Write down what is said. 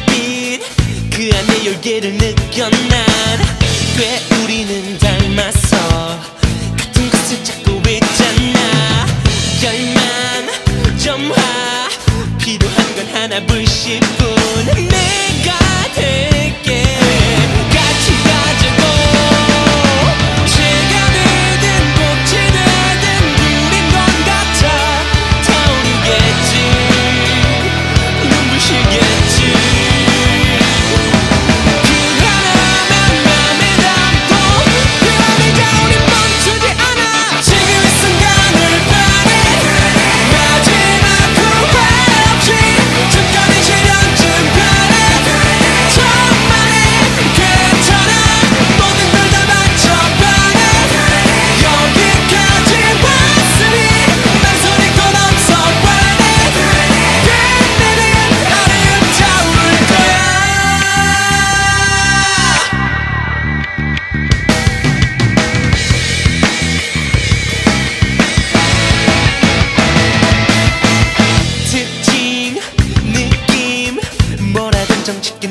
눈빛 그 안에 열기를 느껴 난 꽤 우리는 닮아서 같은 것을 찾고 있잖아. 열망 점화 필요한 건 하나 불씩뿐. 내가 될게 같이 가자고. 새가 되든 꽃이 되든 우린 건 같아. 타오르겠지 눈부시겠지. 그 하나만 맘에 담고 그러니까 우린 멈추지 않아. 지금 이 순간을 바래 마지막 후회 없이 잠깐의 시련쯤 바래. 천만에 괜찮아 모든 걸 다 맞춰봐래. 여기까지 왔으니 망설일 건 없어 바래. 그날은 아름다울 거야. 특징 느낌 뭐라든 정직히